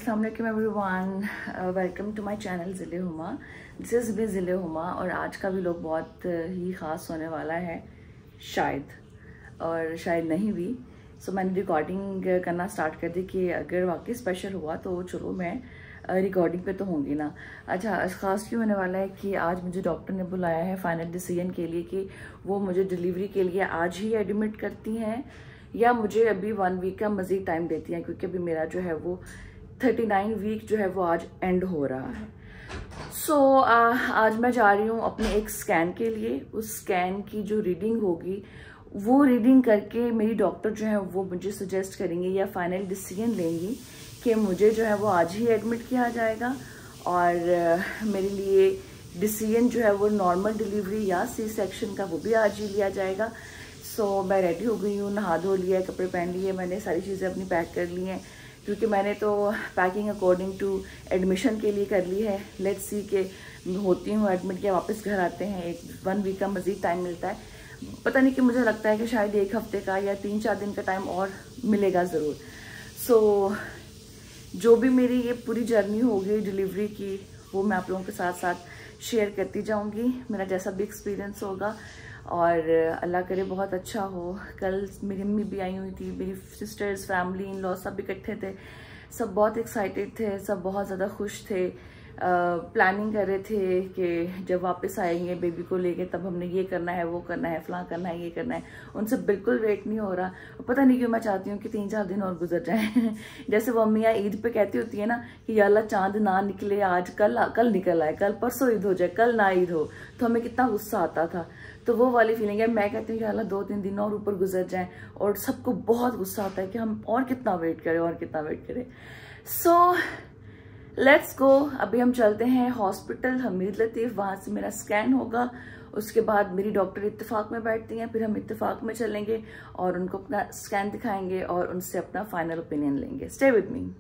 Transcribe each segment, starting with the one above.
अस्सलाम वालेकुम everyone, welcome to my channel Zille Huma. This is भी ज़िले हुमा और आज का भी लोग बहुत ही ख़ास होने वाला है, शायद नहीं भी। सो मैंने रिकॉर्डिंग करना स्टार्ट कर दी कि अगर वाकई स्पेशल हुआ तो चलो मैं रिकॉर्डिंग पे तो होंगी ना। अच्छा, ख़ास क्यों होने वाला है कि आज मुझे डॉक्टर ने बुलाया है फाइनल डिसीजन के लिए कि वो मुझे डिलीवरी के लिए आज ही एडमिट करती हैं या मुझे अभी 1 वीक का मज़ीद टाइम देती हैं, क्योंकि अभी मेरा जो है वो 39 वीक जो है वो आज एंड हो रहा है। सो आज मैं जा रही हूँ अपने एक स्कैन के लिए। उस स्कैन की जो रीडिंग होगी वो रीडिंग करके मेरी डॉक्टर जो है वो मुझे सजेस्ट करेंगे या फाइनल डिसीजन लेंगी कि मुझे जो है वो आज ही एडमिट किया जाएगा और मेरे लिए डिसीजन जो है वो नॉर्मल डिलीवरी या सी सेक्शन का वो भी आज ही लिया जाएगा। सो मैं रेडी हो गई हूँ, नहा धो लिया, कपड़े पहन लिए, मैंने सारी चीज़ें अपनी पैक कर ली हैं क्योंकि मैंने तो पैकिंग अकॉर्डिंग टू एडमिशन के लिए कर ली है। लेट्स सी के होती हूँ एडमिट या वापस घर आते हैं, 1 वीक का मज़ीद टाइम मिलता है। पता नहीं कि मुझे लगता है कि शायद 1 हफ्ते का या 3-4 दिन का टाइम और मिलेगा ज़रूर। सो जो भी मेरी ये पूरी जर्नी होगी डिलीवरी की वो मैं आप लोगों के साथ साथ शेयर करती जाऊंगी, मेरा जैसा भी एक्सपीरियंस होगा और अल्लाह करे बहुत अच्छा हो। कल मेरी मम्मी भी आई हुई थी, मेरी सिस्टर्स, फैमिली, इन लॉ सब इकट्ठे थे, सब बहुत एक्साइटेड थे, सब बहुत ज़्यादा खुश थे। प्लानिंग कर रहे थे कि जब वापस आएंगे बेबी को लेके तब हमने ये करना है, वो करना है, फलां करना है, ये करना है। उनसे बिल्कुल वेट नहीं हो रहा। पता नहीं क्यों मैं चाहती हूँ कि 3-4 दिन और गुजर जाए। जैसे वो अम्मियाँ ईद पे कहती होती है ना कि या अल्लाह चांद ना निकले आज, कल निकल आए, कल परसों ईद हो जाए, कल ना ईद हो, तो हमें कितना गुस्सा आता था। तो वो वाली फीलिंग है। मैं कहती हूँ कि अल्लाह 2-3 दिन और ऊपर गुजर जाए और सबको बहुत गुस्सा आता है कि हम और कितना वेट करें। So let's go. अभी हम चलते हैं हॉस्पिटल हमीद लतीफ़, वहाँ से मेरा स्कैन होगा। उसके बाद मेरी डॉक्टर इत्तेफाक में बैठती हैं, फिर हम इत्तेफाक में चलेंगे और उनको अपना स्कैन दिखाएंगे और उनसे अपना फाइनल ओपिनियन लेंगे। Stay with me.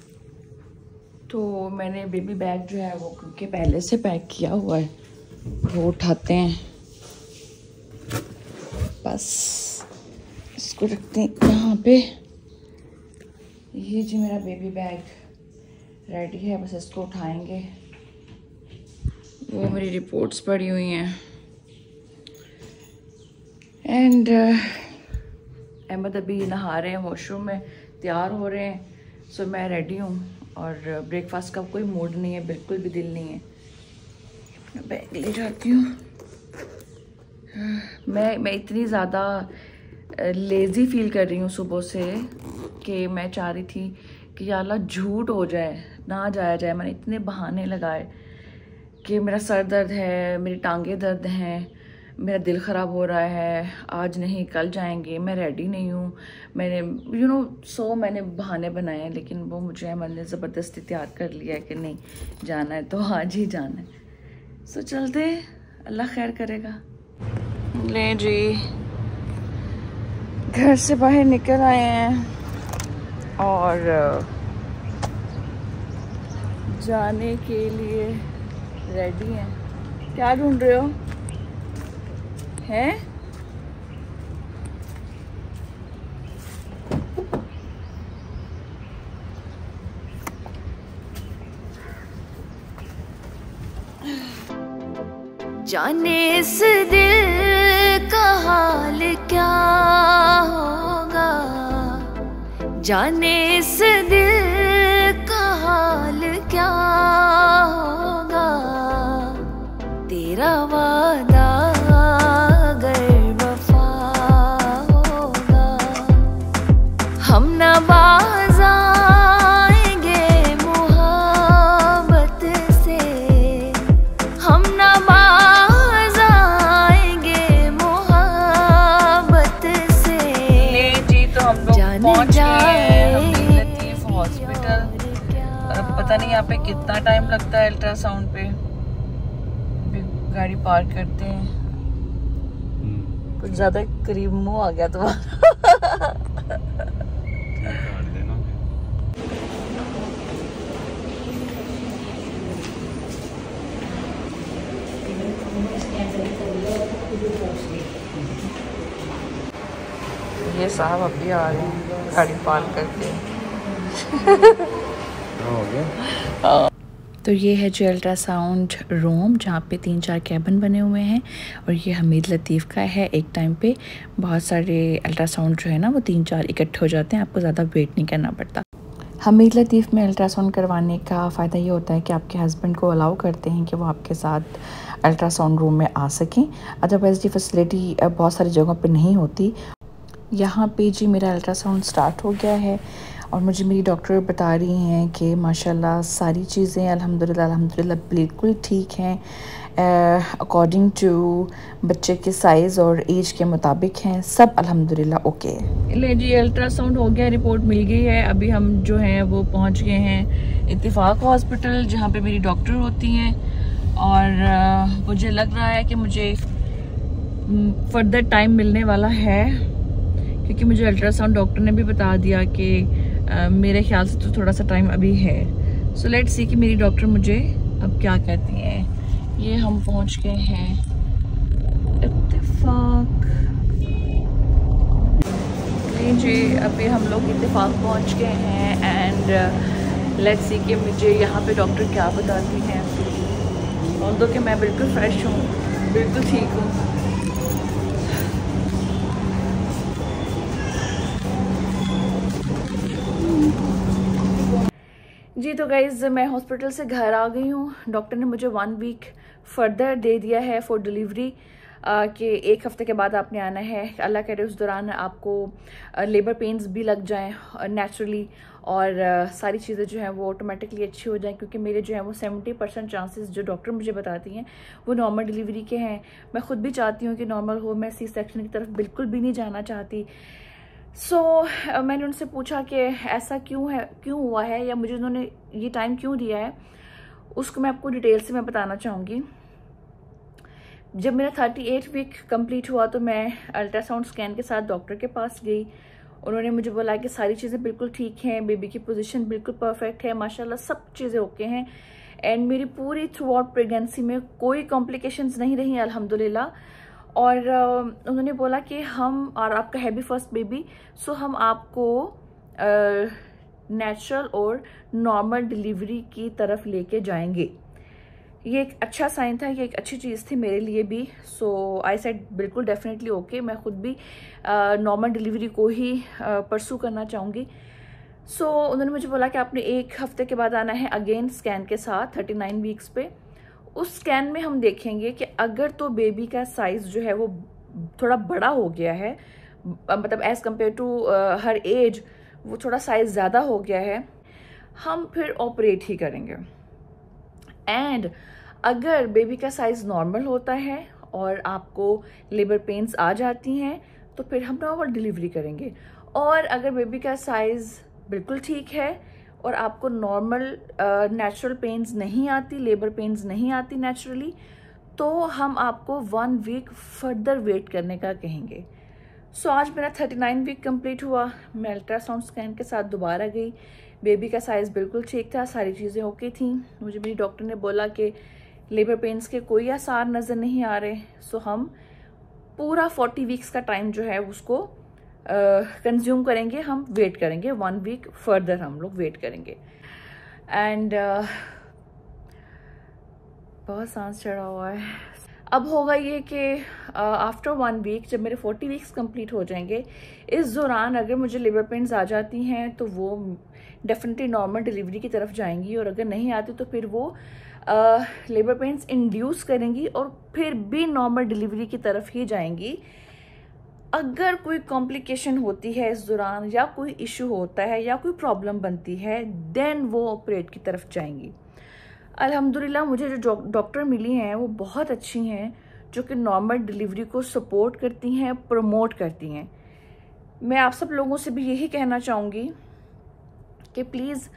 तो मैंने बेबी बैग जो है वो क्योंकि पहले से पैक किया हुआ है, वो उठाते हैं, बस इसको रखते हैं यहाँ पे। ये जी मेरा बेबी बैग रेडी है, बस इसको उठाएंगे। वो मेरी रिपोर्ट्स पड़ी हुई हैं एंड अहमद अभी नहा रहे हैं, वॉशरूम में तैयार हो रहे हैं। सो मैं रेडी हूँ और ब्रेकफास्ट का कोई मूड नहीं है, बिल्कुल भी दिल नहीं है। अपना बैग ले जाती हूँ। मैं इतनी ज़्यादा लेज़ी फील कर रही हूँ सुबह से कि मैं चाह रही थी कि या अल्लाह झूठ हो जाए, ना जाया जाए। मैंने इतने बहाने लगाए कि मेरा सर दर्द है, मेरी टांगें दर्द हैं, मेरा दिल ख़राब हो रहा है, आज नहीं कल जाएंगे, मैं रेडी नहीं हूँ, मैंने मैंने बहाने बनाए हैं। लेकिन वो मुझे मैंने ज़बरदस्ती तैयार कर लिया है कि नहीं जाना है तो आज ही जाना है। सो चलते, अल्लाह खैर करेगा। ले जी, घर से बाहर निकल आए हैं और जाने के लिए रेडी हैं। क्या ढूंढ रहे हो? हैं? जाने इस दिल का हाल क्या होगा, जाने इस दिल का हाल क्या होगा। तेरा वादा अगर वफा होगा, हम न बाज आएंगे मोहब्बत से, हम न बाज आएंगे मोहब्बत से। जी तो हम लोग पहुंच गए हमीद लतीफ़ हॉस्पिटल और अब पता नहीं यहाँ पे कितना टाइम लगता है अल्ट्रासाउंड पे। गाड़ी पार्क करते हैं, कुछ ज्यादा करीब मुंह आ गया तुम्हारा। ये साहब अभी आ रहे हैं गाड़ी पार्क करके। तो ये है जो अल्ट्रासाउंड रूम जहाँ पे 3-4 कैबिन बने हुए हैं और ये हमीद लतीफ़ का है। एक टाइम पे बहुत सारे अल्ट्रासाउंड जो है ना वो 3-4 इकट्ठे हो जाते हैं, आपको ज़्यादा वेट नहीं करना पड़ता। हमीद लतीफ़ में अल्ट्रासाउंड करवाने का फ़ायदा ये होता है कि आपके हस्बैंड को अलाउ करते हैं कि वो आपके साथ अल्ट्रासाउंड रूम में आ सकें। अदरवाइज़ ये फैसिलिटी बहुत सारी जगहों पे नहीं होती। यहाँ पे जी मेरा अल्ट्रासाउंड स्टार्ट हो गया है और मुझे मेरी डॉक्टर बता रही हैं कि माशाल्लाह सारी चीज़ें अल्हम्दुलिल्लाह बिल्कुल ठीक हैं, अकॉर्डिंग टू बच्चे के साइज़ और एज के मुताबिक हैं, सब अल्हम्दुलिल्लाह ओके। ले जी अल्ट्रासाउंड हो गया, रिपोर्ट मिल गई है। अभी हम जो हैं वो पहुंच गए हैं इत्तेफाक हॉस्पिटल जहां पे मेरी डॉक्टर होती हैं और मुझे लग रहा है कि मुझे फर्दर टाइम मिलने वाला है क्योंकि मुझे अल्ट्रासाउंड डॉक्टर ने भी बता दिया कि मेरे ख्याल से तो थोड़ा सा टाइम अभी है। सो लेट्स सी कि मेरी डॉक्टर मुझे अब क्या कहती हैं। ये हम पहुंच गए हैं इत्तेफाक। जी अभी हम लोग इत्तेफाक पहुंच गए हैं एंड लेट्स सी कि मुझे यहाँ पे डॉक्टर क्या बताती हैं। और दो कि मैं बिल्कुल फ्रेश हूँ, बिल्कुल ठीक हूँ। जी तो गाइज़ मैं हॉस्पिटल से घर आ गई हूँ। डॉक्टर ने मुझे 1 वीक फर्दर दे दिया है फॉर डिलीवरी कि 1 हफ्ते के बाद आपने आना है। अल्लाह करे उस दौरान आपको लेबर पेन्स भी लग जाएं नेचुरली और सारी चीज़ें जो हैं वो ऑटोमेटिकली अच्छी हो जाएं क्योंकि मेरे जो है वो 70% चांसेस जो डॉक्टर मुझे बताती हैं वो नॉर्मल डिलीवरी के हैं। मैं खुद भी चाहती हूँ कि नॉर्मल हो, मैं C-सेक्शन की तरफ बिल्कुल भी नहीं जाना चाहती। मैंने उनसे पूछा कि ऐसा क्यों हुआ है या मुझे उन्होंने ये टाइम क्यों दिया है, उसको मैं आपको डिटेल से मैं बताना चाहूँगी। जब मेरा 38 वीक कंप्लीट हुआ तो मैं अल्ट्रासाउंड स्कैन के साथ डॉक्टर के पास गई। उन्होंने मुझे बोला कि सारी चीज़ें बिल्कुल ठीक हैं, बेबी की पोजीशन बिल्कुल परफेक्ट है, माशाल्लाह सब चीज़ें ओके हैं एंड मेरी पूरी थ्रू आउट प्रेगनेंसी में कोई कॉम्प्लिकेशंस नहीं रही अल्हम्दुलिल्लाह। और उन्होंने बोला कि हम और आपका है भी फर्स्ट बेबी, सो हम आपको नेचुरल और नॉर्मल डिलीवरी की तरफ लेके जाएंगे। ये एक अच्छा साइन था, ये एक अच्छी चीज़ थी मेरे लिए भी। सो आई सेड बिल्कुल डेफिनेटली ओके, मैं खुद भी नॉर्मल डिलीवरी को ही परसू करना चाहूँगी। उन्होंने मुझे बोला कि आपने 1 हफ्ते के बाद आना है अगेन स्कैन के साथ 39 वीक्स पे। उस स्कैन में हम देखेंगे कि अगर तो बेबी का साइज जो है वो थोड़ा बड़ा हो गया है, मतलब as compare to her age वो थोड़ा साइज ज़्यादा हो गया है, हम फिर ऑपरेट ही करेंगे। एंड अगर बेबी का साइज नॉर्मल होता है और आपको लेबर पेन्स आ जाती हैं तो फिर हम नॉर्मल डिलीवरी करेंगे। और अगर बेबी का साइज बिल्कुल ठीक है और आपको नॉर्मल नेचुरल पेन्स नहीं आती, लेबर पेन्स नहीं आती नेचुरली, तो हम आपको 1 वीक फर्दर वेट करने का कहेंगे। आज मेरा 39 वीक कंप्लीट हुआ। मैं अल्ट्रासाउंड स्कैन के साथ दोबारा गई। बेबी का साइज़ बिल्कुल ठीक था, सारी चीज़ें ओके थी। मुझे मेरी डॉक्टर ने बोला कि लेबर पेन्स के कोई आसार नज़र नहीं आ रहे। हम पूरा 40 वीक्स का टाइम जो है उसको कंज्यूम करेंगे, हम वेट करेंगे 1 वीक फर्दर हम लोग वेट करेंगे। एंड बहुत सांस चढ़ा हुआ है। अब होगा ये कि आफ्टर 1 वीक जब मेरे 40 वीक्स कंप्लीट हो जाएंगे, इस दौरान अगर मुझे लेबर पेन्स आ जाती हैं तो वो डेफिनेटली नॉर्मल डिलीवरी की तरफ जाएंगी और अगर नहीं आती तो फिर वो लेबर पेन्स इंड्यूस करेंगी और फिर भी नॉर्मल डिलीवरी की तरफ ही जाएंगी। अगर कोई कॉम्प्लिकेशन होती है इस दौरान या कोई इशू होता है या कोई प्रॉब्लम बनती है, देन वो ऑपरेट की तरफ जाएंगी। अल्हम्दुलिल्लाह मुझे जो डॉक्टर मिली हैं वो बहुत अच्छी हैं, जो कि नॉर्मल डिलीवरी को सपोर्ट करती हैं, प्रमोट करती हैं। मैं आप सब लोगों से भी यही कहना चाहूँगी कि प्लीज़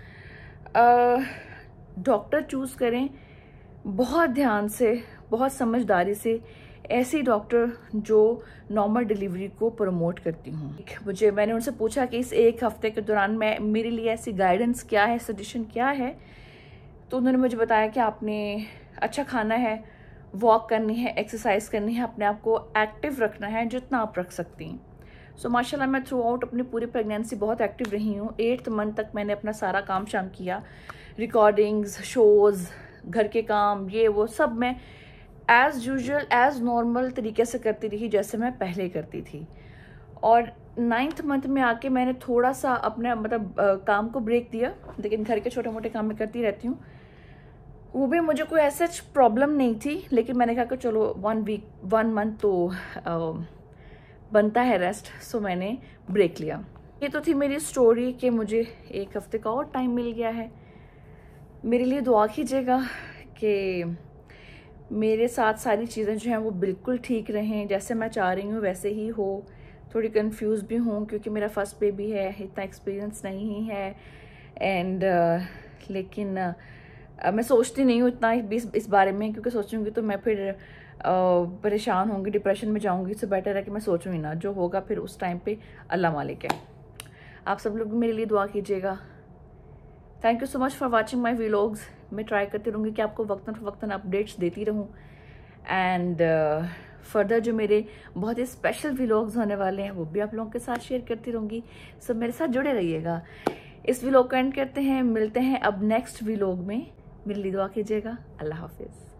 डॉक्टर चूज़ करें बहुत ध्यान से, बहुत समझदारी से, ऐसी डॉक्टर जो नॉर्मल डिलीवरी को प्रमोट करती हूँ। मैंने उनसे पूछा कि इस 1 हफ्ते के दौरान मेरे लिए ऐसी गाइडेंस क्या है, सजेशन क्या है, तो उन्होंने मुझे बताया कि आपने अच्छा खाना है, वॉक करनी है, एक्सरसाइज करनी है, अपने आप को एक्टिव रखना है जितना आप रख सकती हैं। सो माशाल्लाह मैं थ्रू आउट अपनी पूरी प्रेगनेंसी बहुत एक्टिव रही हूँ। 8th मंथ तक मैंने अपना सारा काम शाम किया, रिकॉर्डिंग्स, शोज़, घर के काम, ये वो सब मैं एज़ यूजुअल एज़ नॉर्मल तरीके से करती रही जैसे मैं पहले करती थी। और 9th मंथ में आके मैंने थोड़ा सा अपने मतलब काम को ब्रेक दिया, लेकिन घर के छोटे मोटे काम मैं करती रहती हूँ। वो भी मुझे कोई ऐसा प्रॉब्लम नहीं थी, लेकिन मैंने कहा कि चलो 1 मंथ तो बनता है रेस्ट, सो मैंने ब्रेक लिया। ये तो थी मेरी स्टोरी कि मुझे 1 हफ्ते का और टाइम मिल गया है। मेरे लिए दुआ कीजिएगा कि मेरे साथ सारी चीज़ें जो हैं वो बिल्कुल ठीक रहें, जैसे मैं चाह रही हूँ वैसे ही हो। थोड़ी कंफ्यूज भी हूँ क्योंकि मेरा फर्स्ट बेबी है, इतना एक्सपीरियंस नहीं है एंड लेकिन मैं सोचती नहीं हूँ इतना इस बारे में, क्योंकि सोचूंगी तो मैं फिर परेशान होंगी, डिप्रेशन में जाऊंगी। इससे बेटर है कि मैं सोचूँ ही ना, जो होगा फिर उस टाइम पे अल्लाह मालिक है। आप सब लोग मेरे लिए दुआ कीजिएगा। Thank you so much for watching my vlogs. मैं ट्राई करती रहूँगी कि आपको वक्तन अपडेट्स देती रहूँ एंड फर्दर जो मेरे बहुत ही स्पेशल व्लॉग्स होने वाले हैं वो भी आप लोगों के साथ शेयर करती रहूँगी। सब मेरे साथ जुड़े रहिएगा। इस व्लॉग को एंड करते हैं, मिलते हैं अब नेक्स्ट व्लॉग में। मेरे लिए दुआ कीजिएगा। अल्लाह हाफिज़।